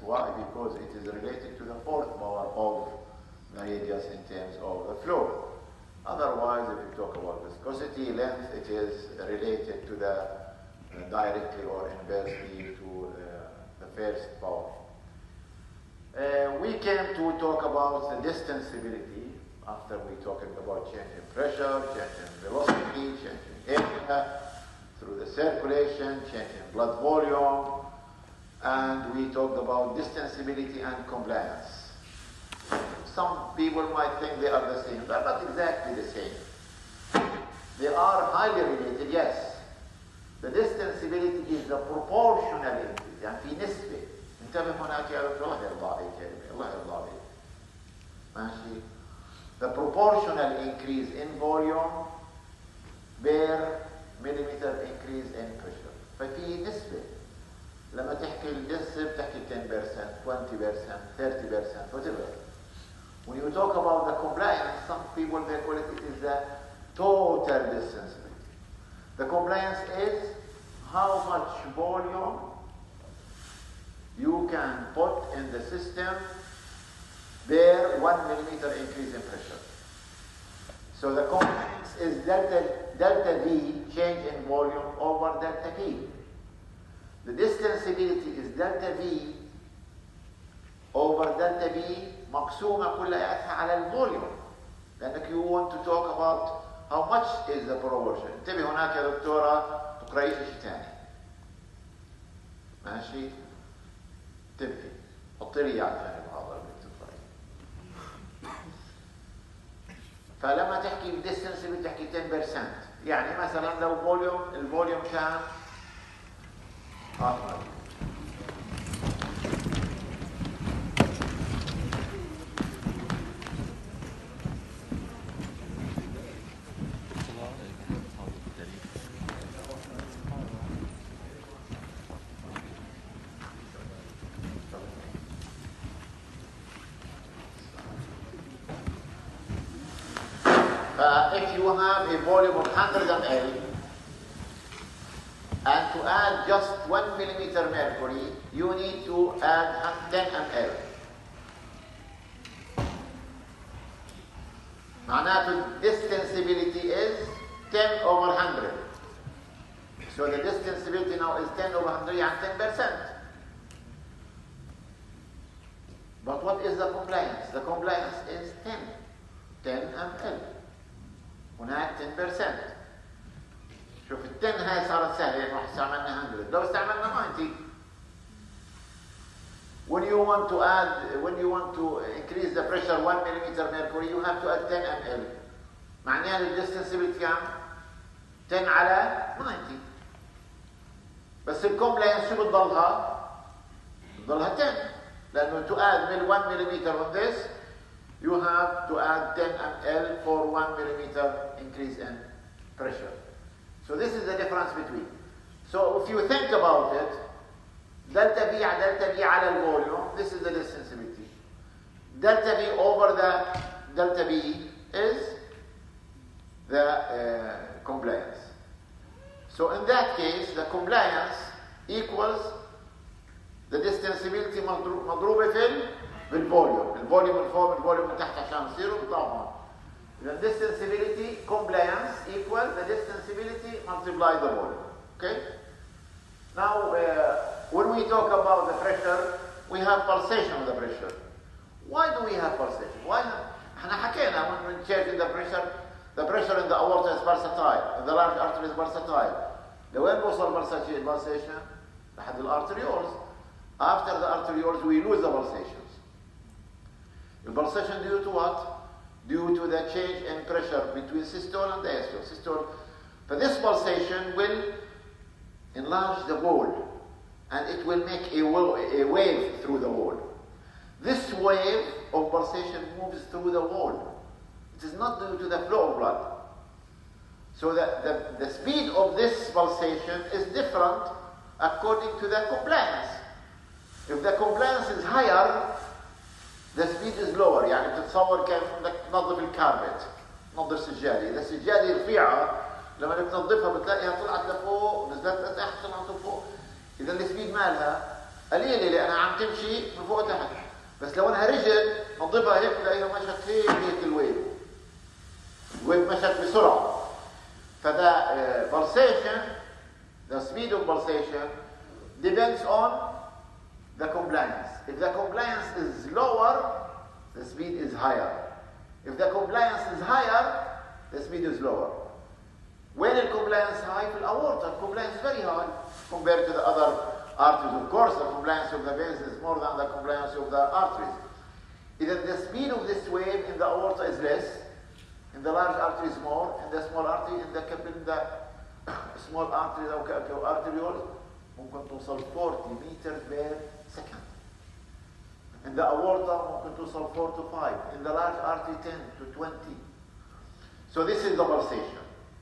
Why? Because it is related to the fourth power of the radius in terms of the flow. Otherwise, if you talk about viscosity, length, it is related to the directly or inversely to the first power. We came to talk about the distensibility after we talked about change in pressure, change in velocity, change in area through the circulation, change in blood volume, and we talked about distensibility and compliance. Some people might think they are the same. They're not exactly the same. They are highly related, yes. The distensibility is the proportional increase, يعني في نسبة. انتبه هناك يا دكتور، الله يرضى عليك يا ابني، الله يرضى عليك. ماشي. The proportional increase in volume per millimeter increase in pressure. ففي نسبة. لما تحكي الجسم بتحكي 10%, 20%, 30%, whatever. When you talk about the compliance, some people they call it is the total distensibility. The compliance is how much volume you can put in the system per 1 millimeter increase in pressure. So the compliance is delta V, change in volume, over delta V. The distensibility is delta V over delta V مقسومة كلياتها على الفوليوم. لأنك you want to talk about how much is the proportion. انتبه هناك يا دكتورة تقرأي شيء ثاني. ماشي؟ انتبهي. حطي لي على الفهم هذا اللي بتقرأي. فلما تحكي بالديستنس بتحكي 10%. يعني مثلا لو الفوليوم كان if you have a volume of 100 ml and to add just 1 millimeter mercury, you need to add 10 ml. معناته distensibility is 10 over 100. So the distensibility now is 10 over 100, يعني 10%. But what is the compliance? The compliance is 10 ml. هناك 10%. شوف ال 10 هاي صارت سهلة، يعني راح استعملنا 100. لو استعملنا 90. When you want to increase the pressure 1 millimeter mercury, you have to add 10 ml. معناها الديستنسبيلتي كام؟ 10 على 90. بس الكومبلاينس شو بتضلها؟ بتضلها 10. لأنه to add 1 millimeter on this, you have to add 10 ml for 1 millimeter increase in pressure. So this is the difference between. So if you think about it, delta V على الvolume, this is the distensibility. Delta V over the delta V is the compliance. So in that case, the compliance equals the distensibility مضروبة بالفوليوم. الفوليوم من فوق الفوليوم من تحت عشان يصيروا بيطلعوا هون. The distensibility compliance equals the distensibility multiply the volume. Okay? Now, when we talk about the pressure, we have pulsation of the pressure. Why do we have pulsation? Why? احنا حكينا when we check the pressure in the aorta is versatile, the large artery is versatile. لوين بوصل pulsation؟ لحد الارterioles. After the arterioles, we lose the pulsations. The pulsation due to what? Due to the change in pressure between systole and diastole. Systole. But this pulsation will enlarge the wall, and it will make a wave through the wall. This wave of pulsation moves through the wall. It is not due to the flow of blood. So the speed of this pulsation is different according to the compliance. If the compliance is higher, the speed is lower. يعني بتتصور كيف بدك تنظف الكاربت، تنظف سجادة. إذا السجادة رفيعة لما بتنظفها بتلاقيها طلعت لفوق، نزلت لتحت، طلعت لفوق. إذا السبيد مالها قليله لانها عم تمشي من فوق تحت. بس لو انها رجل نضربها هيك تلاقيها مشت هيك الويف مشت بسرعه. فذا pulsation, the speed of pulsation depends on the compliance. If the compliance is lower, the speed is higher. If the compliance is higher, the speed is lower. When the compliance high في الأورطة, compliance is very high compared to the other arteries. Of course, the compliance of the veins is more than the compliance of the arteries. Either the speed of this wave in the aorta is less, in the large artery is more, in the small artery, in the small arteries أو arterioles ممكن توصل 40 meters per second. In the aorta ممكن توصل 4 to 5. In the large artery 10 to 20. So this is the pulsation.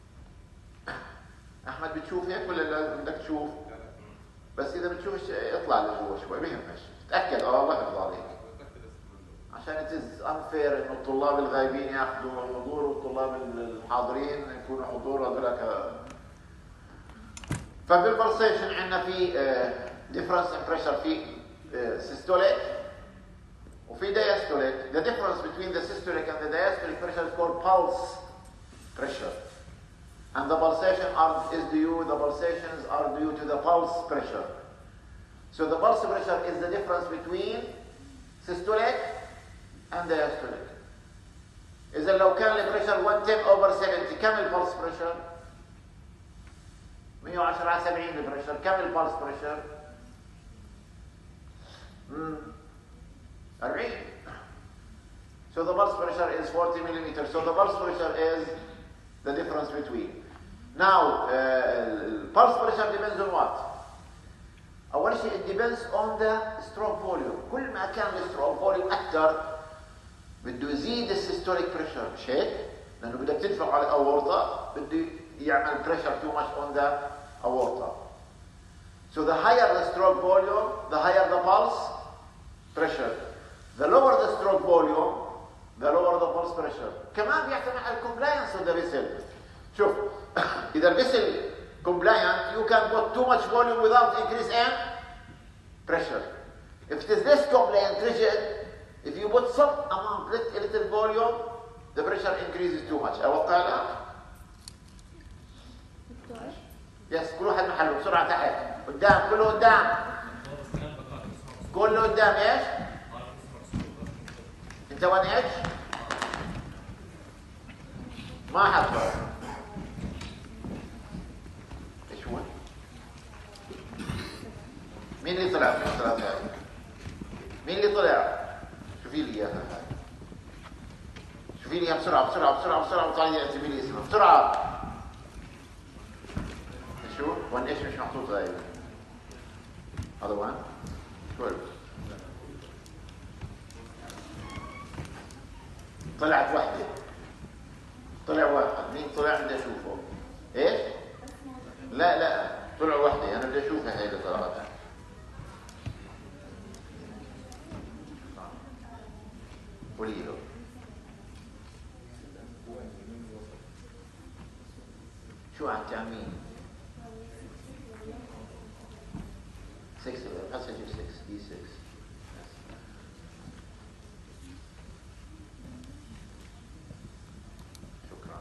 أحمد بتشوف هيك ولا بدك تشوف؟ بس إذا بتشوفش اطلع لجوا شوي بيهمش. تأكد الله يحفظ عليك. عشان it is unfair إنه الطلاب الغايبين ياخذوا حضور والطلاب الحاضرين يكونوا حضور هذولاك. فبالبلسيشن عندنا في difference in pressure في systolic وفي diastolic. The difference between the systolic and the diastolic pressure is called pulse pressure. And the pulsations are due to the pulse pressure. So the pulse pressure is the difference between systolic and diastolic. إذا لو كان البريشر 110/70 كم البلس بريشر؟ 110/70 البريشر. كم البلس بريشر؟ 40. So the pulse pressure is 40 millimeters. So the pulse pressure is the difference between. Now, pulse pressure depends on what? أول شيء it depends on the stroke volume. كل ما كان الستروك فوليوم أكثر بده يزيد السيستوليك بريشر، مش هيك؟ لأنه بدك تدفع على الأورطة بده يعمل pressure too much on the aorta. So the higher the stroke volume, the higher the pulse pressure. The lower the stroke volume, the lower the pulse pressure. كمان بيعتمد على الكومبلاينس of the vessel. شوف إذا الفيسل compliant, you can put too much volume without increase in pressure. If it is less compliant, rigid, if you put some amount, a little volume, the pressure increases too much. أوقع لك؟ يس كل واحد محله بسرعة تحت قدام كله قدام كله قدام. ايش؟ انت وين ايش؟ ما حصل. ايش هو؟ مين اللي طلع؟ مين اللي طلع؟ شوفي لي اياها. شوفي لي اياها بسرعة بسرعة بسرعة بسرعة وطلعي اعتبري لي اسمها بسرعة. شو؟ وان ايش مش محطوط غايبا؟ هذا وين؟ شو؟ طلعت واحدة. طلع واحد. مين طلع؟ بدي اشوفه. ايش؟ لا طلع واحدة. انا بدي اشوفها هي اللي طلعت. قولي له. شو عم تعملين؟ 6 passenger 6 D6. شكرا.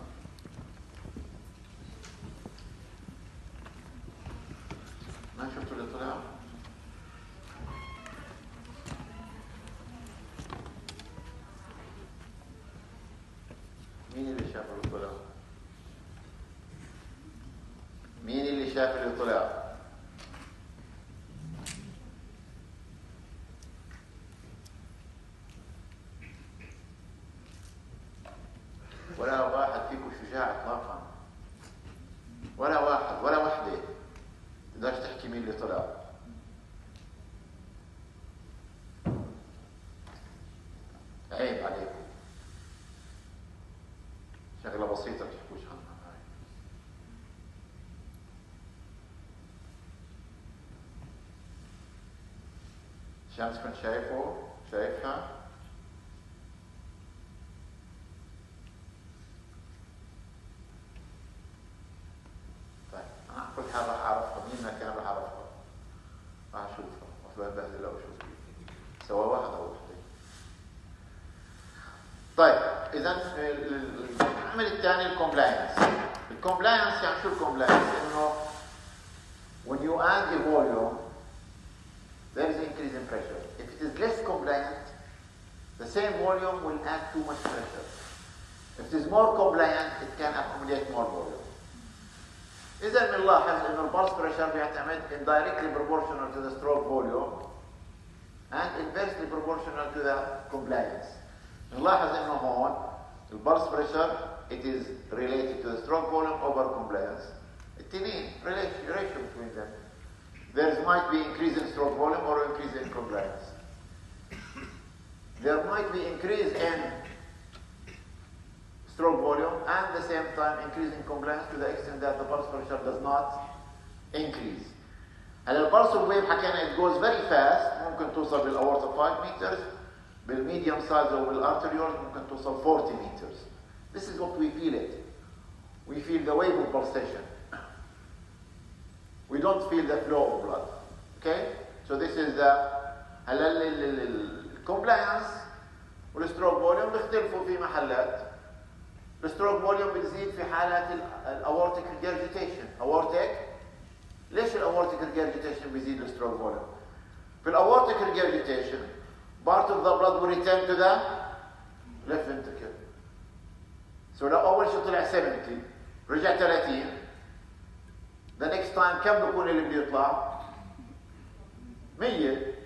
ما شفتوا اللي طلع؟ مين اللي شاف اللي طلع؟ مين اللي شاف اللي طلع؟ ولا واحد فيكم شجاع اطلاقا. ولا واحد ولا وحده تقدرش تحكي مين اللي طلع. عيب عليكم. شغله بسيطه تحكوش عنها هاي. شمس كنت شايفها؟ كل حال راح اعرفها. مين ما كان راح اعرفها. راح اشوفها. سواء واحد او وحده. طيب اذا العمل الثاني الكومبلاينس. الكومبلاينس يعني شو الكومبلاينس؟ انه when you add a volume there is increase in pressure. If it is less compliant, the same volume will add too much pressure. If it is more compliant, it can accumulate more volume. إذا بنلاحظ إنه البلس بريشر بيعتمد indirectly proportional to the stroke volume and inversely proportional to the compliance. نلاحظ إنه هون البلس بريشر it is related to the stroke volume over compliance. التنين ratio between them. There might be increase in stroke volume or increase in compliance. There might be increase in stroke volume and at the same time increase in compliance to the extent that the pulse pressure does not increase. هلا البلس ويف حكينا it goes very fast ممكن توصل بالاورتا 5 meters بالميديوم سايز او بالارتريول ممكن توصل 40 meters. This is what we feel it. We feel the wave of pulsation. We don't feel the flow of blood. Okay? So this is the هلا الكومبلاينس والستروك فوليوم بيختلفوا في محلات. الستروك فوليوم بتزيد في حالات الاورتيك ريجرجيتيشن. اورتيك ليش الاورتيك ريجرجيتيشن بيزيد الستروك فوليوم؟ في الاورتيك ريجرجيتيشن part of the blood will return to the left ventricle. So لو اول شيء طلع 70 رجع 30 the next time كم بيكون اللي بده يطلع؟ 100.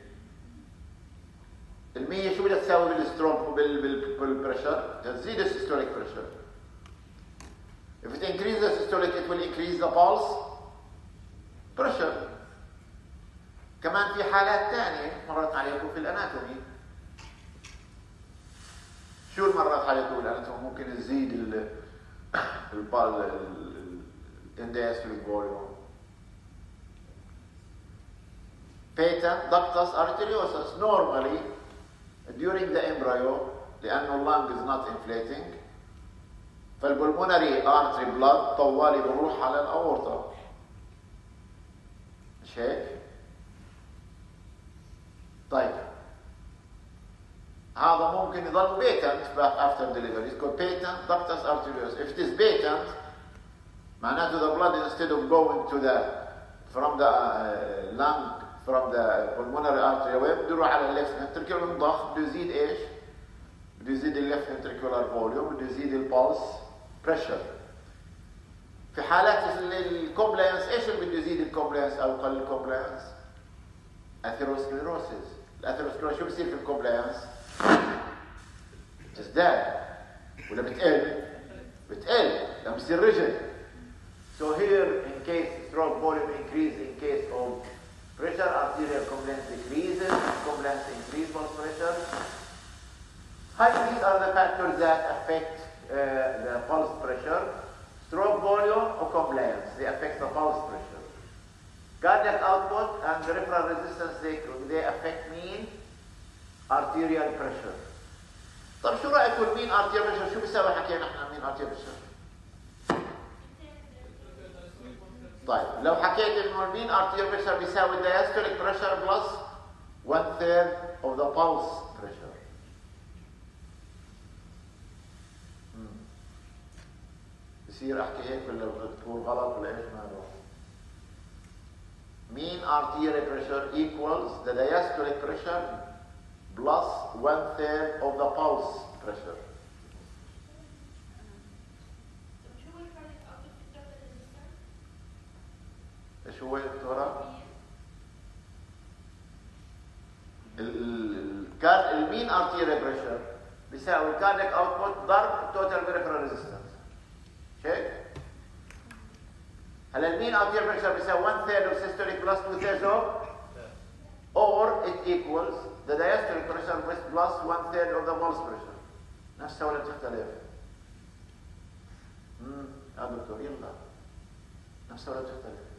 ال100 شو بدها تساوي بالستروك بالبريشر؟ تزيد السيستوليك بريشر. If it increases the systolic, it will increase the pulse pressure. كمان في حالات ثانية مرت عليكم في الاناتومي. شو المرات عليكم بالاناتومي؟ ممكن تزيد الdiastolic volume. Patent ductus arteriosus. Normally, during the embryo, لأنه اللنج is not inflating, فالبلمونري artery blood طوالي بروح على الأورطة. مش هيك؟ طيب هذا ممكن يضل patent back after delivery. It's called patent ductus arteriosus. If it is patent, معناته the blood instead of going to the from the lung from the pulmonary artery away بده يروح على الليفت ventricle وينضخ. بده يزيد ايش؟ بده يزيد الليفت ventricular volume. بده يزيد البلس بريشر. في حالات الكومبلاينس ايش اللي بده يزيد الكومبلاينس او يقلل الكومبلاينس؟ اثيروسكليروسيس. الاثيروسكليروسيس شو بصير في الكومبلاينس؟ تزداد ولا بتقل؟ بتقل لما بصير ريجيد. So here in case stroke volume increase in case of pressure, arterial compliance decreases, compliance increase pulse pressure. These are the factors that affect the pulse pressure. Stroke volume or compliance, they affect the pulse pressure. Cardiac output and peripheral resistance, they affect mean arterial pressure. طب شو رأيكم المين arterial pressure؟ شو بيساوي حكينا احنا مين arterial pressure؟ طيب لو حكيت انه المين arterial pressure بيساوي diastolic pressure plus 1/3 of the pulse pressure. بصير احكي هيك ولا بتقول غلط ولا ايش ماله؟ Mean arterial pressure equals the diastolic pressure plus 1/3 of the pulse pressure. ايش هو يا دكتورة؟ المين arterial pressure بيساوي الكاردياك اوتبوت ضرب total peripheral resistance. هيك؟ هلا المين arterial pressure بيساوي 1/3 of systolic plus 2/3 of or it equals the diastolic pressure plus 1/3 of the pulse pressure. نفسها ولا بتختلف؟ يا دكتور يلا نفسها ولا بتختلف؟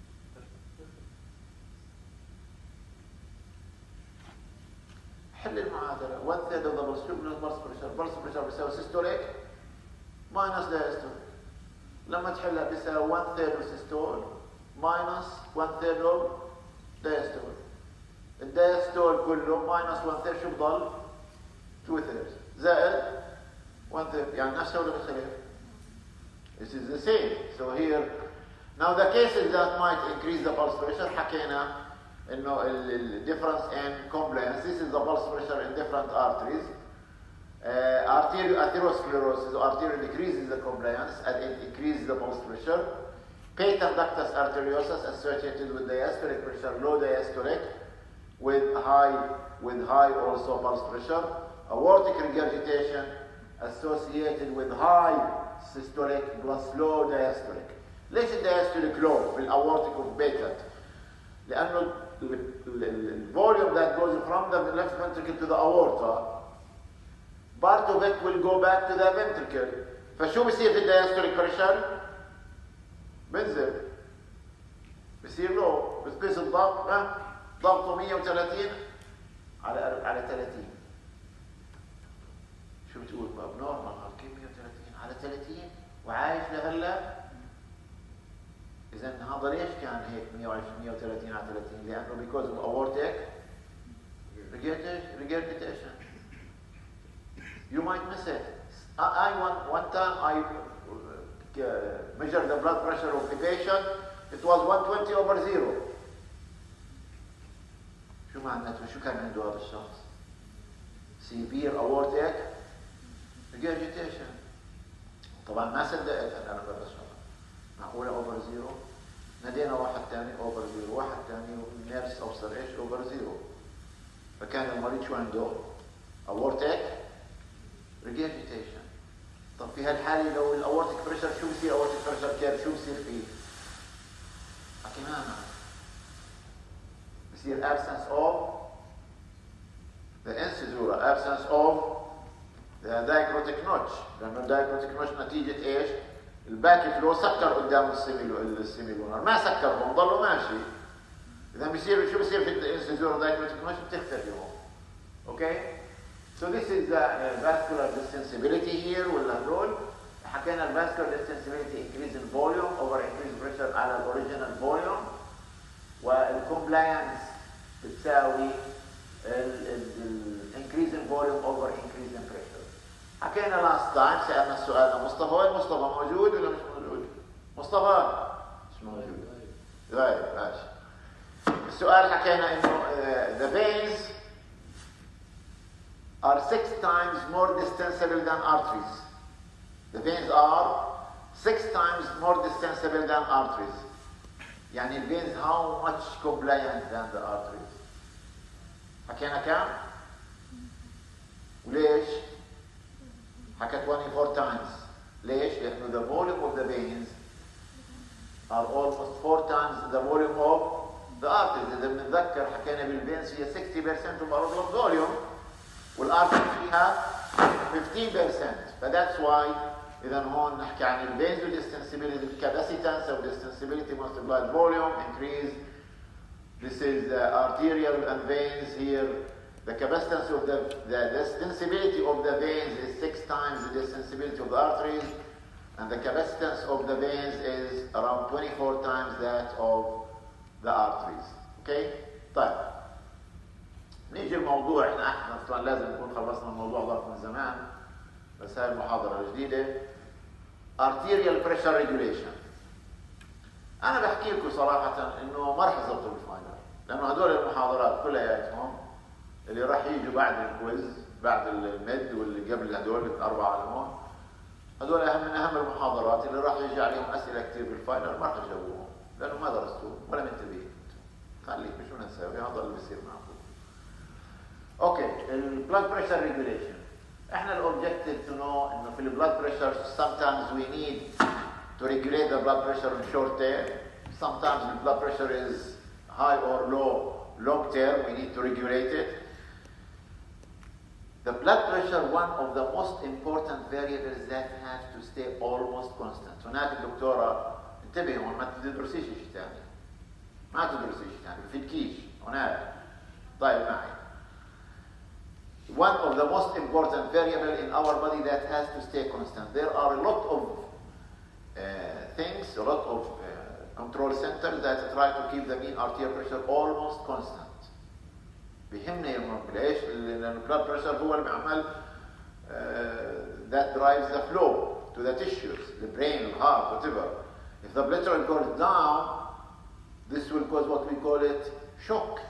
حل المعادلة 1/3 of the pulse pressure. Pulse pressure بيساوي systolic minus diastolic. لما تحلها بيساوي 1/3 of systole minus 1/3 of diastole. الدايستول كله minus 1/3 شو بضل؟ 2/3 زائد 1/3 يعني نفسه ولا بخلاف؟ This is the same. So here now the cases that might increase the pulse pressure حكينا انه ال difference in compliance. This is the pulse pressure in different arteries. Arteriosclerosis, arterial decreases the compliance and it increases the pulse pressure. Patent ductus arteriosus associated with diastolic pressure, low diastolic, with high also pulse pressure. Aortic regurgitation associated with high systolic plus low diastolic. ليش الدياستوليك low في الاورتيك of patent؟ لأنه the volume that goes from the left ventricle to the aorta, part of it will go back to the ventricle. فشو بصير في الدياستوليك بريشر؟ بنزل، بصير لو بتقيس الضغط ضغطه 130 على 30. شو بتقول؟ نورمال كيف 130 على 30 وعايش لهلا؟ إذا هذا ليش كان هيك 130 على 30؟ لأنه because of aortic regurgitation. You might miss it. One time I measured the blood pressure of the patient. It was 120/0. شو معناته؟ شو كان عنده هذا الشخص؟ severe aortic regurgitation. طبعا ما صدقت انا ببشر. معقوله over 0؟ نادينا واحد ثاني over 0، واحد ثاني نيرس ابصر ايش over 0. فكان المريض شو عنده؟ aortic regurgitation. طب في هالحاله لو الاورتيك بريشر شو بصير؟ اورتيك بريشر كيف شو بصير فيه؟ حكيناها بصير absence of the incisura, absence of the dichrotic notch. لأنه الدايكروتيك نوتش نتيجة إيش؟ الباك فلو سكر قدام السيميلونر، ما سكرهم ضلوا ماشي. إذا بيصير شو بصير في الانسيزورا دايكروتيك نوتش؟ بتختفي هون. Okay? So this is the vascular distensibility here ولا هدول. حكينا vascular distensibility increase in volume over increase pressure على الأوريجينال volume، والcompliance بتساوي increase in volume over increase in pressure. حكينا last time سألنا السؤال ده مصطفى، وين مصطفى؟ موجود ولا مش موجود؟ مصطفى مش موجود. طيب ماشي. السؤال حكينا إنه the veins are 6 times more distensible than arteries. The veins are 6 times more distensible than arteries. يعني ال veins how much compliant than the arteries. حكينا كم؟ وليش؟ حكت 24 times. ليش؟ لأنه the volume of the veins are almost 4 times the volume of the arteries. إذا بنتذكر حكينا بالفينز هي 60% of our volume والارتريز فيها 15%. فذاتس واي إذا هون نحكي عن الفينز والديستنسبيليتي، الكاباسيتانس أو ديستنسبيليتي multiplied volume increase. This is the arterial and veins here. The capacitance of the distensibility of the veins is 6 times the distensibility of the arteries, and the capacitance of the veins is around 24 times that of the arteries. Okay? طيب. نيجي الموضوع، احنا طبعا لازم نكون خلصنا الموضوع ضغط من زمان، بس هاي المحاضرة الجديدة. Arterial pressure regulation. أنا بحكي لكم صراحة إنه ما رح يضبطوا الفاينل، لأنه هدول المحاضرات كلياتهم اللي راح يجوا بعد الكويز، بعد الميد واللي قبل هدول الأربعة اللي هون، هدول من أهم المحاضرات اللي راح يجي عليهم أسئلة كثير بالفاينل ما راح تجاوبوهم، لأنه ما درستوه ولا منتبهين. خليك شو نسوي، هذا اللي بيصير معكم. اوكي، البلاد بريشر ريجوليشن. احنا الاوبجكتيف تو نو انه في البلاد بريشر sometimes we need to regulate the blood pressure in short term. Sometimes the blood pressure is high or low long term, we need to regulate it. The blood pressure, one of the most important variables that has to stay almost constant. هناك الدكتورة انتبهوا ما تدرسيش شيء ثاني. ما تدرسي شيء ثاني، بفيدكيش هناك. طيب معي. One of the most important variable in our body that has to stay constant. There are a lot of things, a lot of control centers that try to keep the mean arterial pressure almost constant. بيهمني يرمق. ليش؟ لأن البلاد بريشر هو اللي بيعمل that drives the flow to the tissues, the brain, the heart, whatever. If the blood pressure goes down, this will cause what we call it shock.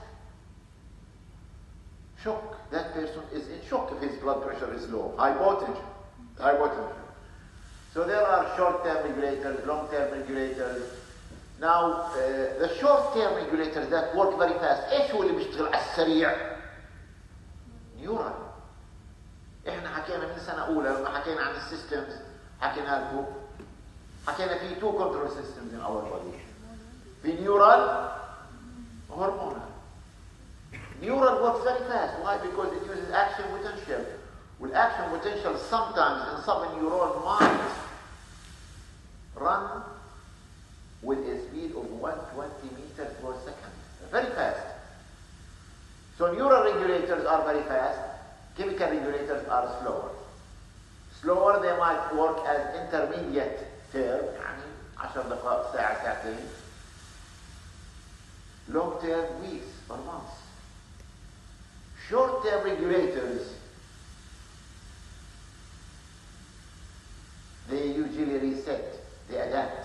Shock. That person is in shock if his blood pressure is low. Hypotension. Hypotension. So there are short-term regulators, long-term regulators. Now, the short-term regulators that work very fast, ايش هو اللي بيشتغل على السريع؟ نيورال. احنا حكينا من سنة أولى لما حكينا عن السيستمز، حكينا لكم حكينا في two control systems in our body. في نيورال وهرمونال. Neural works very fast. Why? Because it uses action potential. With action potential, sometimes in some neuron might run with a speed of 120 meters per second. Very fast. So neural regulators are very fast. Chemical regulators are slower. Slower, they might work as intermediate term, يعني 10 دقائق ساعة ساعتين. Long term, weeks or months. Short-term regulators, they usually reset, they adapt.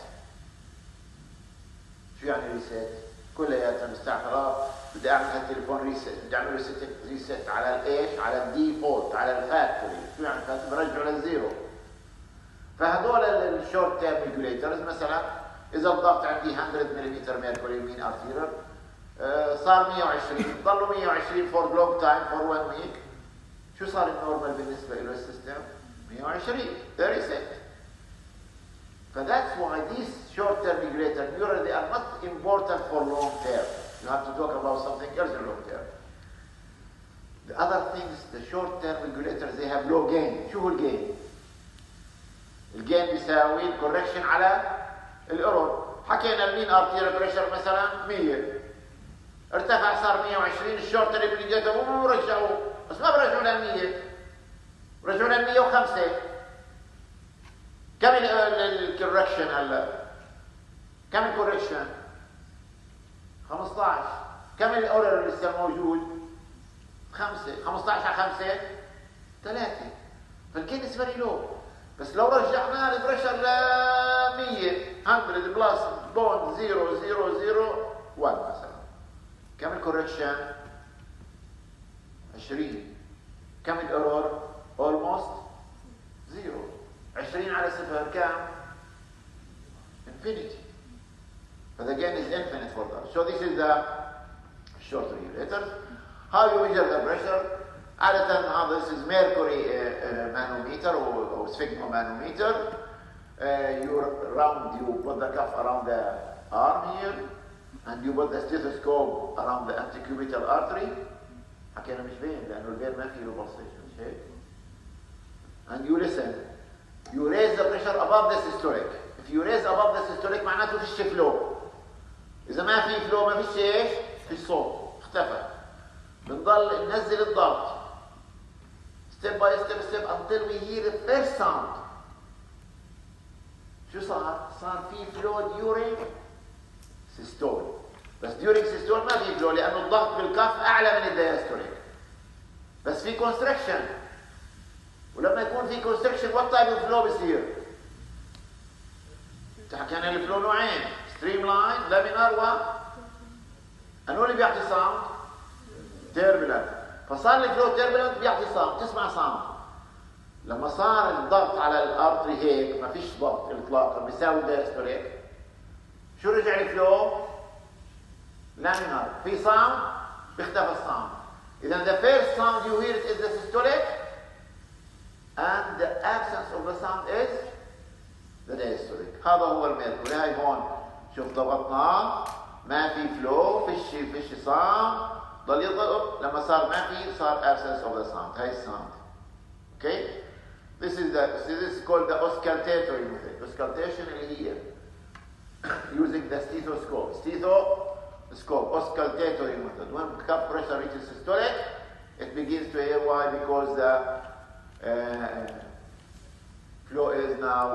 شو يعني reset؟ كلياتهم استعمارات بدي اعمل هالتليفون ريست، بدي اعمل ريست على الايش؟ على الديفولت، على الفاكتوري. شو يعني فاكتوري؟ برجعه للزيرو. فهذول الشورت تيرم ريجوليترز مثلا اذا الضغط عندي 100 ملم ميركوري مين ارتيريال صار 120 ضلوا 120 فور لونج تايم فور 1 ويك. شو صار النورمال بالنسبه له السيستم؟ 120 they reset. That's why these short-term regulators, they are not important for long-term. You have to talk about something else in long-term. The other things, the short-term regulators, they have low gain. شو هو الجين؟ الجين بيساوي الكوركشن على الايرور. حكينا المين ارتيريال بريشر مثلا 100 ارتفع صار 120 الشورت ريجوليتر ورجعوه بس ما برجعوا ل 100 رجعوا ل 105. كم الكوركشن هلا؟ كم الكوركشن؟ 15. كم الاورر اللي لسه موجود؟ 5. 15 على 5 3. فالجين is very low. بس لو رجعنا البريشر ل 100 100 بلس بون 0.001 مثلا كم الكوركشن؟ 20. كم الايرور؟ almost 0. 20 على 0 كم؟ infinity. But again is infinite for that. So this is the short regulators. How you measure the pressure? عادة this is mercury manometer or sphygmomanometer. You put the cuff around the arm here and you put the stethoscope around the antecubital artery. حكينا مش بين لأنه البين ما فيه pulsation مش هيك. And you listen. You raise the pressure above the systolic. If you raise above the systolic معناته فيش flow. إذا ما في flow ما فيش ايش؟ فيش صوت. اختفى. بنضل ننزل الضغط. Step by step until we hear the first sound. شو صار؟ صار في flow during systole. بس during systole ما في flow لأنه الضغط بالكف أعلى من الدياستوليك. بس في constriction. ولما يكون في constriction what type of flow بيصير؟ حكينا الفلو نوعين streamline laminar أنو اللي بيعطي sound؟ turbulent. فصار الفلو turbulent بيعطي sound تسمع sound. لما صار الضغط على الارتري هيك ما فيش ضغط اطلاقا بيساوي الدايستوليك شو رجع الفلو؟ لامينار. في sound بيختفي الساوند. إذا the first sound you hear it is the systolic and the absence of the sound is the diastolic. هذا هو الميركوري. هاي هون شوف ضغطناه ما في فلو فيش sound ضل يضغط لما صار ما في صار absence of the sound. هاي الساوند. Okay? This is called the auscultatory method. Auscultation اللي هي using the stethoscope. Stethoscope, auscultatory method. When cuff pressure reaches systolic, it begins to hear. Why? Because the flow is now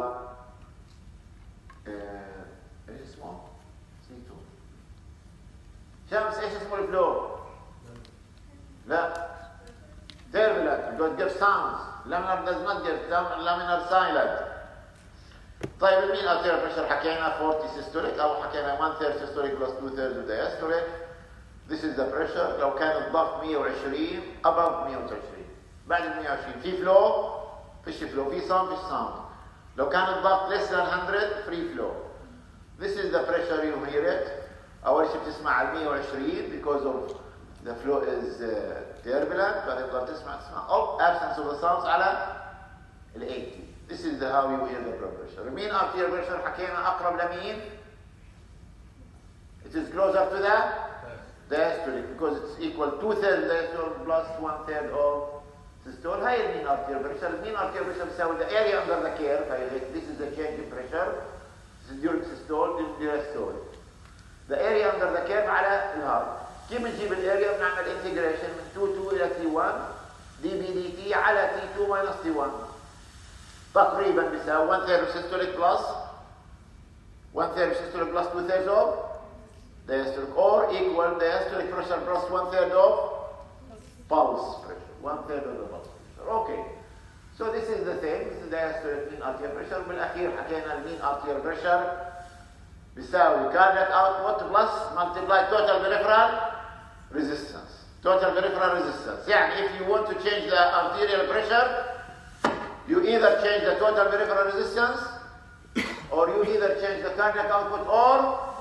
very small. C2. شمس ايش اسمه الفلو؟ لا. turbulent because it gives sounds. Laminar does not give laminar silent. طيب المين arterial pressure حكينا 40 systolic أو حكينا 1/3 systolic plus 2/3 diastolic. This is the pressure. لو كان الضغط 120 above 120 بعد 120 في flow فيش flow في sound فيش sound. لو كان الضغط less than 100 free flow. This is the pressure you hear it. أول شيء بتسمع على 120 because of the flow is turbulent فتقدر تسمع absence of the sounds على ال 80. This is how you hear the blood pressure. مين arterial pressure حكينا أقرب لمين؟ It is closer to the diastolic because it's equal 2/3 diastole plus 1/3 of systole. هاي المين arterial pressure. المين arterial pressure بيساوي the area under the curve. This is the change in pressure. This is during systole, during diastole. The area under the curve على الهارت. كيف بنجيب الاريا؟ بنعمل integration من 2 إلى T1 dB dt على T2 minus T1. تقريبا بيساوي 1/3 systolic plus 1/3 systolic plus 2/3 of diastolic or equal diastolic pressure plus 1/3 of pulse pressure. 1/3 of the pulse pressure. Okay. So this is the thing. This is diastolic mean arterial pressure. بالأخير حكينا المين arterial pressure بيساوي cardiac output plus multiply total peripheral resistance. Total peripheral resistance. يعني if you want to change the arterial pressure you either change the total peripheral resistance or you either change the cardiac output or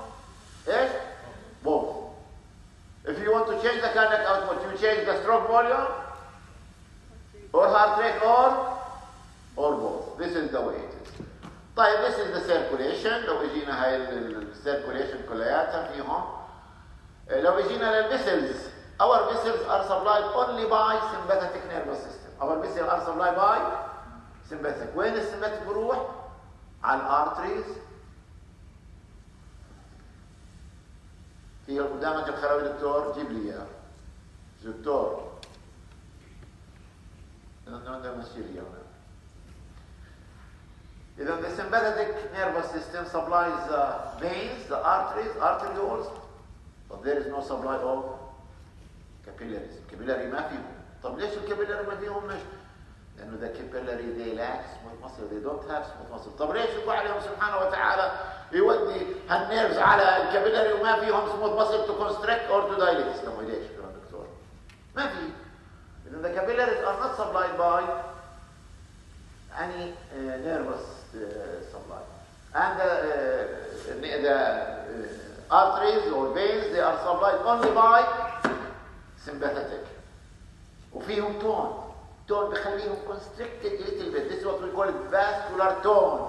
both. If you want to change the cardiac output, you change the stroke volume or heart rate or both. This is the way it is. طيب this is the circulation. لو اجينا هاي الcirculation كلياتها فيهم. لو اجينا للvessels, our vessels are supplied only by sympathetic nervous system. Our vessels are supplied by sympathetic. وين السمباثيك بروح؟ على الارتريز. في قدامك الخراوي دكتور جيب لي اياه. دكتور. أنا ماشي لي إذا the sympathetic nervous system supplies the veins, the arteries, arterioles, but there is no supply of capillaries. Capillary ما فيهم. طب ليش الكابيلاري ما فيهم؟ مش لأنه the capillary they lack smooth muscle, they don't have smooth muscle. طب ليش يقول عليهم سبحانه وتعالى يودي هالنيرفز على الكابيلاري وما فيهم smooth muscle to constrict or to dilate؟ استنوا ليش يا دكتور؟ ما في. إذا the capillaries are not supplied by any nervous supply. And the arteries or veins they are supplied only by sympathetic. وفيهم tone بخليهم constricted a little bit. This is what we call it vascular tone.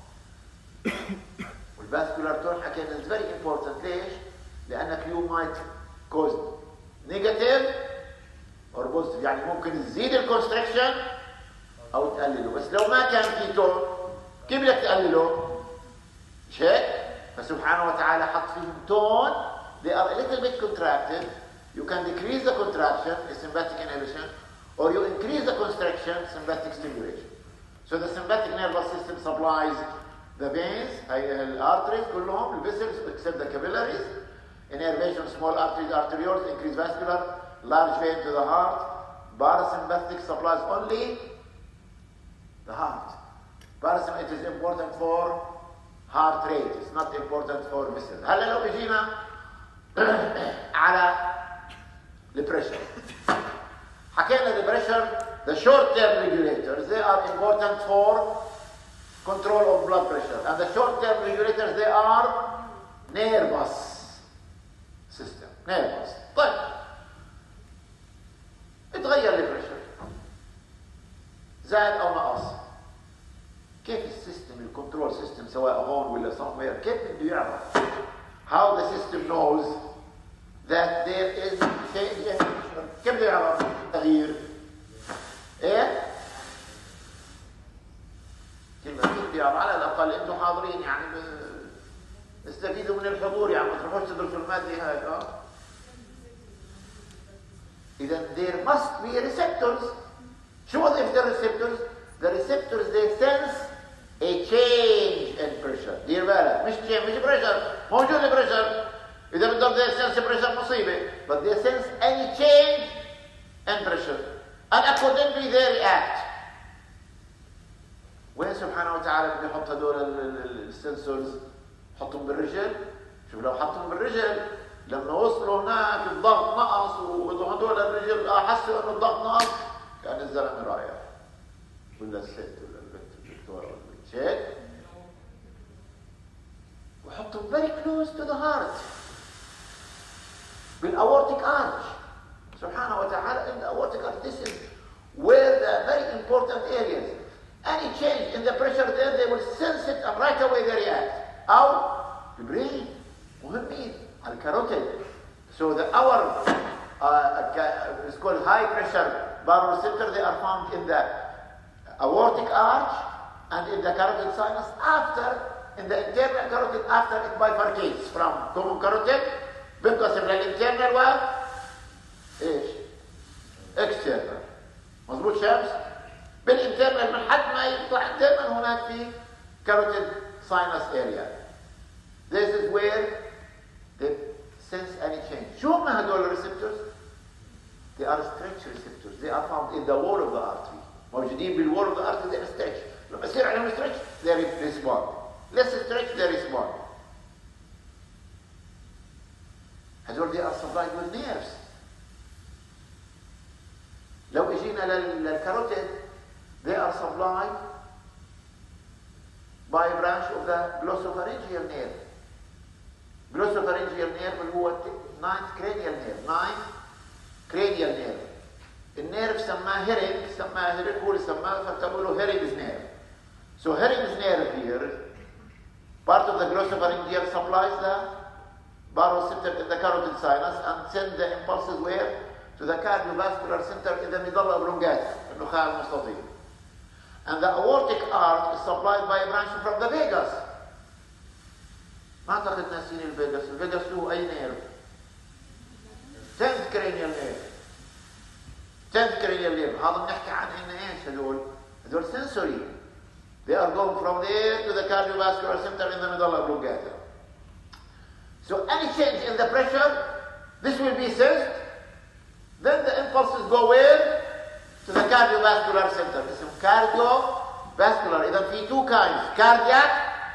والvascular tone حكينا is very important. ليش؟ لأنك you might cause negative or positive. يعني ممكن تزيد الكونستريكشن أو تقلله. بس لو ما كان في تون كيف بدك تقلله؟ مش هيك؟ فسبحانه وتعالى حط فيهم tone. They are a little bit contracted. You can decrease the contraction, sympathetic inhibition, or you increase the constriction, sympathetic stimulation. So the sympathetic nervous system supplies the veins, the arteries, كلهم, the vessels, except the capillaries. Innervation, small arteries, arterioles, increase vascular, large vein to the heart. Parasympathetic supplies only the heart. Parasympathetic is important for heart rate. It's not important for vessels. هلا لو اجينا على البريشر. حكينا البريشر, the short-term regulators, they are important for control of blood pressure. And the short-term regulators, they are nervous system. Nervous. طيب. اتغير البريشر. زاد أو نقص. كيف السيستم, الكنترول سيستم سواء هون ولا somewhere, كيف بده يعرف? How the system knows that there is change in pressure. كيف بده يعرف تغيير؟ ايه؟ كيف بده يعرف؟ على الأقل أنتم حاضرين يعني استفيدوا من الحضور يعني ما تروحوش تدرسوا المادة هاي. إذا there must be receptors. شو وظيفة الريسبتورز؟ The receptors they sense a change in pressure. دير بالك مش pressure. موجود البريشر. إذا بدهم they sense pressure مصيبة. But they sense any change accordingly they react. وين سبحانه وتعالى بده يحط هدول السنسورز؟ حطهم بالرجل. شوف لو حطهم بالرجل لما وصلوا هناك الضغط نقص وهدول الرجل حسوا انه الضغط نقص كان الزلمه رايح ولا الست ولا البنت الدكتور ولا الشيء وحطهم very close to the heart بالاورتيك arch. سبحانه وتعالى in the aortic arch. This is where the very important areas. Any change in the pressure there, they will sense it and right away they react. أو البرين مهمين على الكاروتيد. So our it's called high pressure baroreceptor. They are found in the aortic arch and in the carotid sinus in the internal carotid after it bifurcates from common carotid بينقسم للinternal و ايش؟ external. مظبوط شمس؟ بالinternal من حد ما يطلع دائما هناك في carotid sinus area. This is where they sense any change. شو هم هدول receptors? They are stretch receptors. They are found in the wall of the artery. موجودين بالwall of the artery. They are stretch. لما يصير عليهم stretch they respond. Less stretch they respond. هدول they are supplied with nerves. لو اجينا للكاروتيد they are supplied by a branch of the glossopharyngeal nerve. Glossopharyngeal nerve اللي هو ninth cranial nerve. النيرف سماه هيرنج هو اللي سماه فكتبوا له هيرنج's nerve. So Hering's nerve here, part of the glossopharyngeal supplies the baroreceptor in the carotid sinus and send the impulses where? To the cardiovascular center in the medulla oblongata, النخاع المستطيل. And the aortic arch is supplied by a branch from the vagus. ما أعتقد ناسين الفيجاس له أي نيرف؟ 10th cranial nerve. 10th cranial nerve. هذا بنحكي عن إنه إيش هدول sensory. They are going from there to the cardiovascular center in the medulla oblongata. So any change in the pressure, this will be sensed. Then the impulses go where? To the cardiovascular center. اسمه cardiovascular. إذا في two kinds, cardiac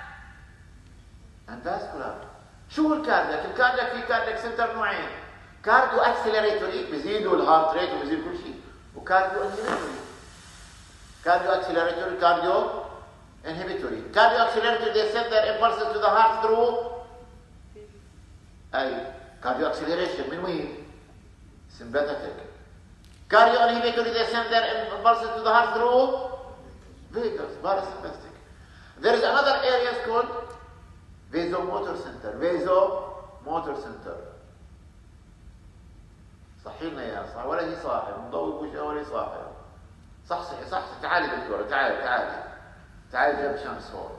and vascular. شو الكاردياك؟ الكاردياك في كاردياك سنتر نوعين. كارديو اكسلريتوري بيزيدوا الهارت ريت وبيزيد كل شيء. وكارديو انهبيتوري. كارديو اكسلريتوري كارديو inhibitory. Cardio accelerator, they send their impulses to the heart through cardio acceleration. من وين? Sympathetic. Cardio inhibitory, they send their impulses to the heart through vagus, parasympathetic. There is another area called vasomotor center. Vasomotor center. صحينا يا صح ولا هي صاحب مضوي بوجهه ولا صاحب. صح تعالي دكتوره تعالي جنب شمس هون.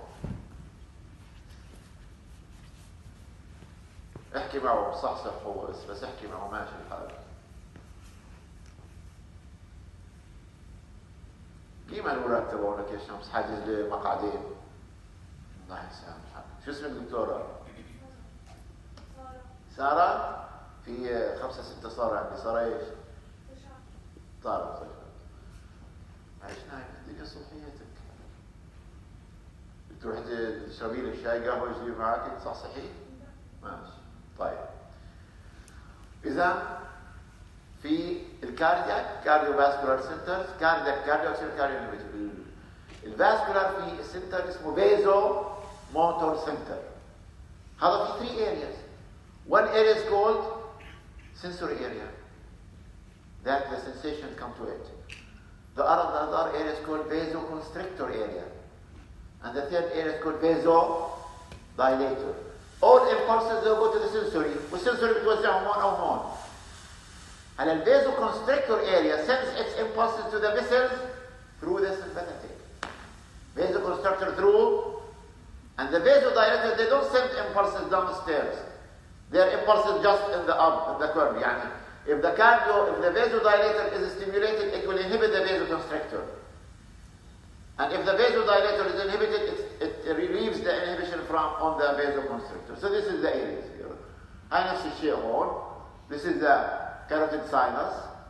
احكي معه صحصح هو بس احكي معه ماشي الحال. قيمة الوراق تبعونك يا شمس حاجز لمقعدين. الله يسامحك. شو اسمك دكتورة؟ سارة؟ في 5-6 سارة عندي. سارة ايش؟ طارق طيب. معلش نايم دقيقة صبحيتك. تروح تشربي لك شاي قهوه يجي معك تصحصحي؟ ماشي. طيب. اذا في الكاردياك كارديوفاسكولار سنترز كاردياك الفاسكولار في سنتر اسمه فيزو موتور سنتر. هذا في 3 areas. One area is called sensory area that the sensations come to it. The other area is called vasoconstrictor area. And the third area is called vasodilator. All impulses will go to the sensory. والsensory بتوزعهم هون أو هون. And the vasoconstrictor area sends its impulses to the vessels through the sympathetic. Vasoconstrictor through, and the vasodilator they don't send impulses downstairs. Their impulses just in the curve. يعني if the vasodilator is stimulated, it will inhibit the vasoconstrictor. And if the vasodilator is inhibited, it relieves the inhibition on the vasoconstrictor. So this is the areas here. هاي نفس الشيء هون. This is the carotid sinus.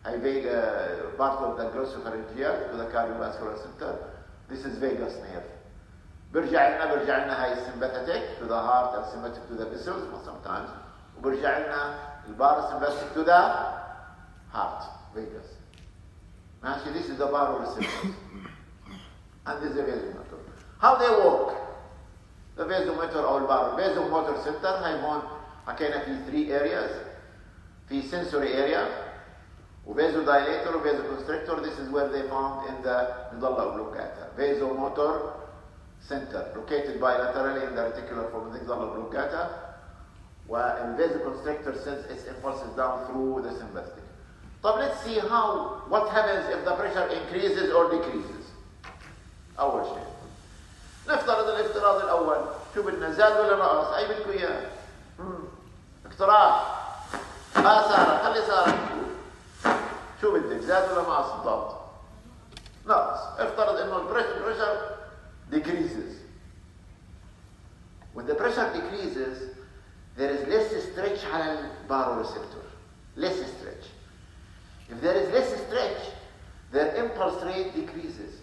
هي vagus, part of the glossopharyngeal to the cardiovascular center. This is vagus nerve. برجع لنا هاي sympathetic to the heart and sympathetic to the vessels sometimes. وبرجع لنا parasympathetic to the heart, vagus. ماشي, this is the baroreceptors. And this is the vasomotor. How they work? The vasomotor or vasomotor center هاي هون حكينا في 3 areas. في sensory area وvasodilator وvasoconstrictor. This is where they found in the medulla oblongata. Vasomotor center located bilaterally in the reticular form of the medulla oblongata, and vasoconstrictor sends its impulses down through the sympathetic. طب let's see what happens if the pressure increases or decreases. أول شيء نفترض الافتراض الأول. شو بدنا, زاد ولا نقص؟ أي بدكم إياه؟ اقتراح. سارة, خلي سارة شو بدك, زاد ولا نقص بالضبط؟ نقص. افترض إنه البريشر decreases. When the pressure decreases, there is less stretch على baroreceptor. Less stretch. If there is less stretch, their impulse rate decreases.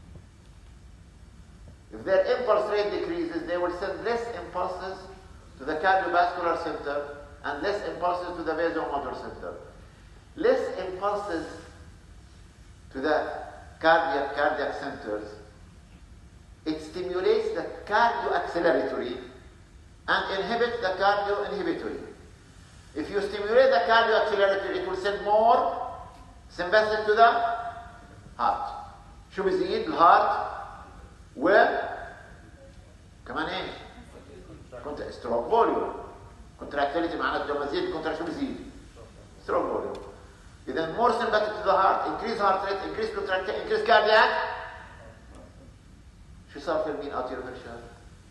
If their impulse rate decreases, they will send less impulses to the cardiovascular center and less impulses to the vasomotor center. Less impulses to the cardiac centers. It stimulates the cardioacceleratory and inhibits the cardioinhibitory. If you stimulate the cardioacceleratory, it will send more sympathetic to the heart. شو بيزيد الهارت و كمان ايش؟ ستروك فوليوم. contractility معناته لما تزيد الكونتراكت شو بيزيد؟ ستروك فوليوم. إذا more sympathetic to the heart, increase heart rate, increase contractility, increase cardiac. شو صار في المين arterial pressure؟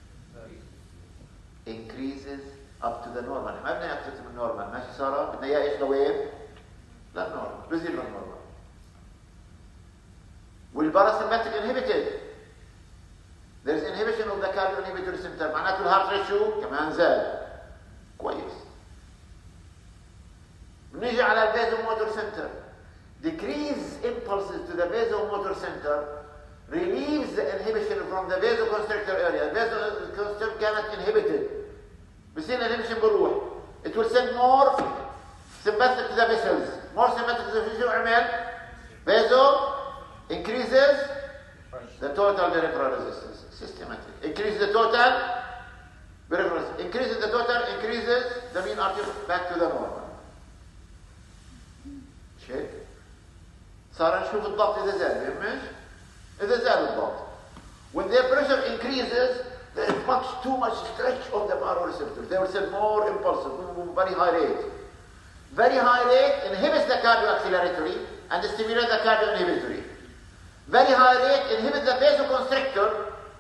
increases up to the normal. ما بدنا اياه اكثر من normal. ماشي سارة؟ بدنا اياه ايش لوين؟ للنورمال. بزيد للنورمال. والباراسمباتيك inhibited. There is inhibition of the cardioinhibitory center. معناته الهارت ريت شو؟ كمان زاد. كويس. بنيجي على الvasomotor center. Decrease impulses to the vasomotor center relieves the inhibition from the vasoconstrictor area. The vasoconstrictor كانت inhibited. بصير inhibition بروح. It will send more sympathetic to the vessels. More sympathetic to the vessels شو عمل؟ Vaso increases the total peripheral resistance. Systematic. Increases the total peripheral resistance. Increases the total, increases the mean artery back to the normal. شيك. صار نشوف الضغط إذا زاد. فهمت؟ إذا زاد الضغط. When their pressure increases, there is too much stretch of the baroreceptors. They will send more impulses, very high rate. Very high rate inhibits the cardioacceleratory and stimulates the cardioinhibitory. Very high rate inhibits the vasoconstrictor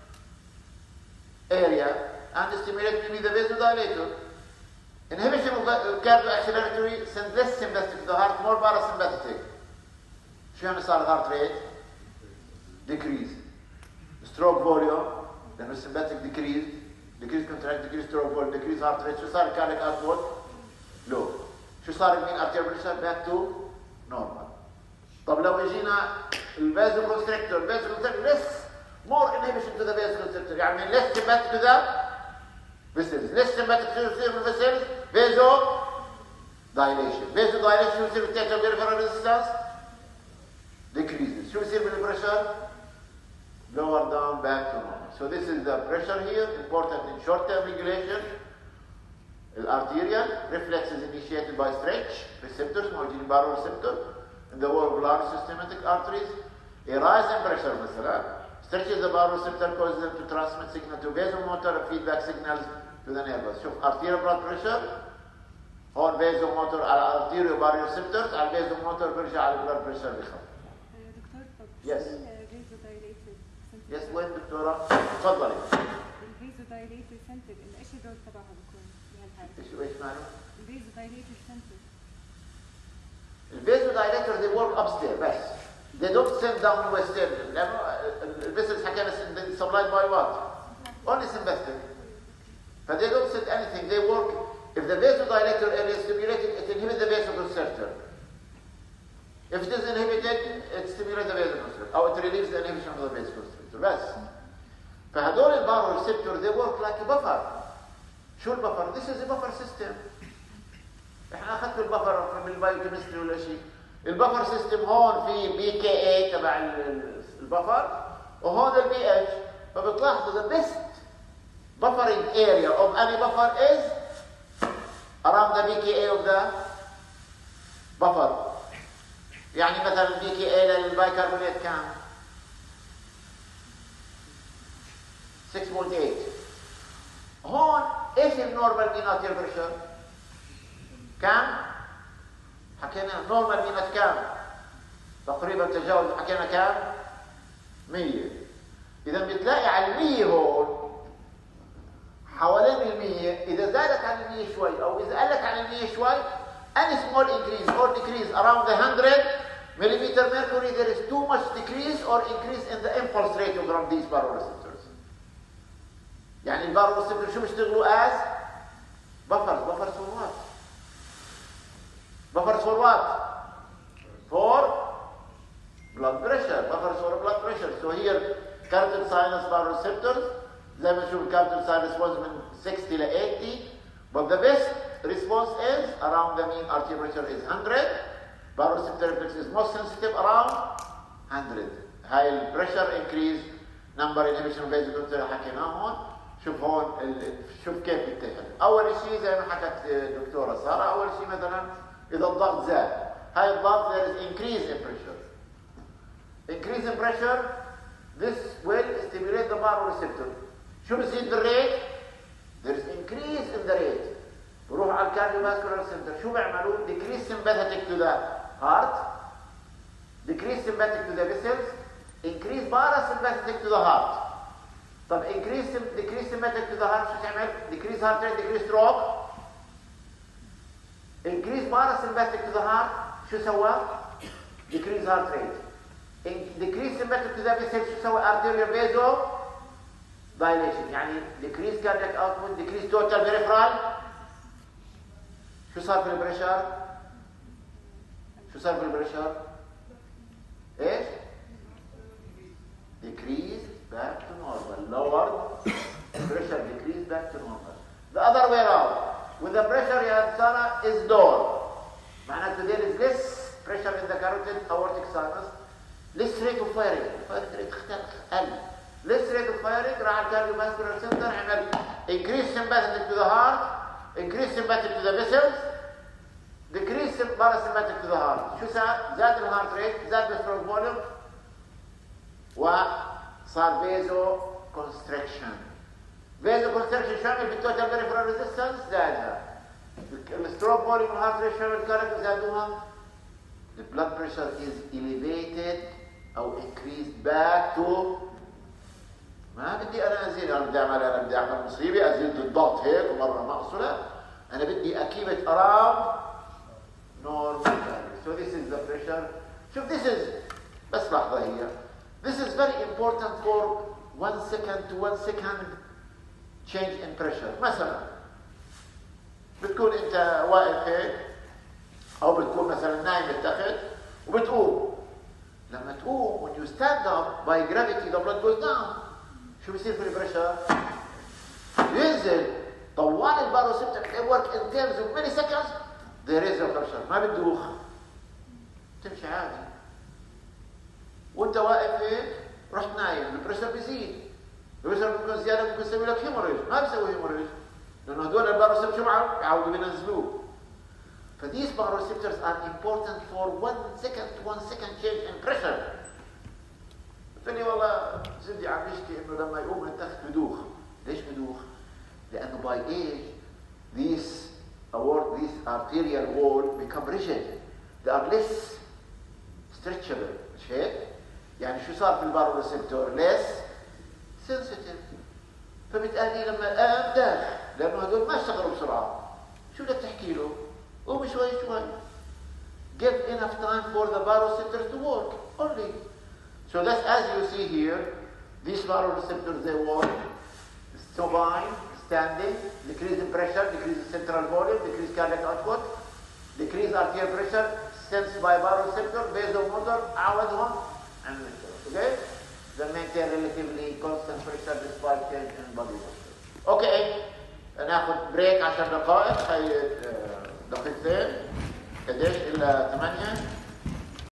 area and stimulates maybe the vasodilator. Inhibition of the cardioacceleratory sends less sympathetic to the heart, more parasympathetic. شو يعني صار heart rate? Decrease. Stroke volume, then sympathetic decrease contract, decrease stroke volume, decrease heart rate. شو صار cardiac output? Low. شو صار mean arterial pressure? Back to normal. طب لو اجينا الفازوكونستريكتور less more inhibition to the vasoconstrictor, يعني less sympathetic to the vessels, less sympathetic to the vessels, vasodilation. Vasodilation شو يصير بالتاكل peripheral resistance? Decreases. شو يصير بالpressure? Lower down, back to normal. So this is the pressure here, important in short-term regulation. Arterial reflex is initiated by stretch receptors, موجودين baroreceptor. In the wall of large systematic arteries, a rise in pressure مثلا stretches the baroreceptor, causes them to transmit signal to vasomotor feedback signals to the nerves. شوف arterial blood pressure هون vasomotor على arterial baroreceptors على vasomotor برجع على blood pressure بيخف. Yes. Yes, وين دكتورة؟ تفضلي. الفازودايليتور سنتر ايش الدور تبعها بيكون بهالحالة؟ ايش معنى؟ الفازودايليتور سنتر. الفازودايليتور they work upstairs بس. They don't send down western. لأنه الvessels حكينا supplied by what? Only sympathetic. But they don't send anything. They work. If the vasodilator area is stimulated, it inhibits the vasoconstrictor. If it is inhibited, it stimulates the vasoconstrictor, or it relieves the inhibition of the vasoconstrictor. بس. فهدول الباروسيبتور they work like a buffer. شو البفر؟ This is a buffer system. احنا اخذت البفر من البايوكيمستري ولا شيء. البفر سيستم هون في بي كي اي تبع البفر وهون البي اتش. فبتلاحظوا the best buffering area of any buffer is around the BKA of the buffer. يعني مثلا البي كي اي للبايكربونات كام؟ 6.8. هون ايش النورمال مينات بريشر؟ كام؟ حكينا نورمال مينات كام؟ تقريبا تجاوز حكينا كام؟ 100. اذا بتلاقي على 100 هون حوالين 100. اذا زادت عن 100 شوي او اذا قلت عن 100 شوي any small increase or decrease around the 100 millimeter mercury there is too much decrease or increase in the impulse rate of these baroreceptors. يعني الباروسيبتور شو بيشتغلوا as buffers for what? Buffers for what? For blood pressure. Buffers for blood pressure. So here carotid sinus baroreceptors زي ما نشوف carotid sinus was من 60 ل 80 but the best response is around the mean arterial pressure is 100. Baroreceptor reflex is most sensitive around 100. هاي البريشر increase number inhibition of vasoconstrictor حكيناه هون. شوف هون شوف كيف بيتاخد. اول شيء زي ما حكت الدكتوره ساره اول شيء مثلا اذا الضغط زاد هاي الضغط there is increase in pressure. Increase in pressure this will stimulate the baroreceptor. شو بصير بالريت؟ there is increase in the rate. بروح على الكارديوفاسكولار سنتر شو بيعملوا؟ decrease sympathetic to the heart, decrease sympathetic to the vessels, increase parasympathetic to the heart. طب decrease sympathetic to the heart شو تعمل؟ decrease heart rate, decrease stroke. increase parasympathetic to the heart شو سوى؟ decrease heart rate. decrease sympathetic to the vessels شو سوى؟ arterial vaso dilation. يعني decrease cardiac output, decrease total peripheral. شو صار في البريشر؟ شو صار في البريشر؟ ايش؟ decrease back to normal. Lowered pressure, decrease back to normal. The other way around. When the pressure يا سارة is lower. معناته there is less pressure in the carotid aortic sinus. Less rate of firing. Firing rate قل. Less rate of firing راح على الكارديوفاسكولار سنتر عمل increase sympathetic to the heart, increase sympathetic to the vessels, decrease parasympathetic to the heart. شو صار؟ زاد الهارت ريت، زاد الستروك فوليوم وصار فيزو كونستريكشن. فيزو كونستريكشن شو عمل بالتوتال بريفرال ريزيستنس؟ زادها. الستروك فوليوم والهارت ريت شو عمل بالكارك؟ زادوها. The blood pressure is elevated أو increased back to ما بدي أنا أزيد. أنا بدي أعمل مصيبة أزيد الضغط هيك ومرة نقصه. لا أنا بدي أكيبت around normal value. So this is the pressure. شوف this is بس لحظة هي. This is very important for 1 second to 1 second change in pressure. مثلا بتكون أنت واقف هيك أو بتكون مثلا نايم بالتخت وبتقوم. لما تقوم when you stand up by gravity the blood goes down. شو بيصير في البريشر؟ ينزل. طوال الباروسيبتور they work in terms of milliseconds. There is a pressure. ما بتدوخ. تمشي عادي. وانت واقف هيك رحت نايم البريشر بيزيد. البريشر بيكون زياده ممكن يسوي لك هيموريج. ما بيسوي هيموريج لانه هدول الباروسيبتور شو معهم؟ بيعودوا بينزلوه. فthese baroreceptors are important for 1 second to 1 second change in pressure. قلت لي والله زدي عم يشكي انه لما يقوم من التخت بدوخ. ليش بدوخ؟ لانه by age these arterial wall become rigid. They are less stretchable. مش هيك؟ يعني شو صار في الباروسيبتور؟ less sensitive. فبالتالي لما قام داخ لانه هدول ما اشتغلوا بسرعه. شو بدك تحكي له؟ قوم شوي شوي. Give enough time for the baroreceptors to work only. So that's as you see here, these baroreceptors they work supine, standing, decrease in pressure, decrease in central volume, decrease cardiac output, decrease arterial pressure, سنس باي باروسيبتور فيزو موتور اعوضهم عن النيوترال. اوكي؟ they maintain relatively constant pressure despite change in body pressure. اوكي ناخذ بريك 10 دقائق، هي دقيقتين 11 إلى 8.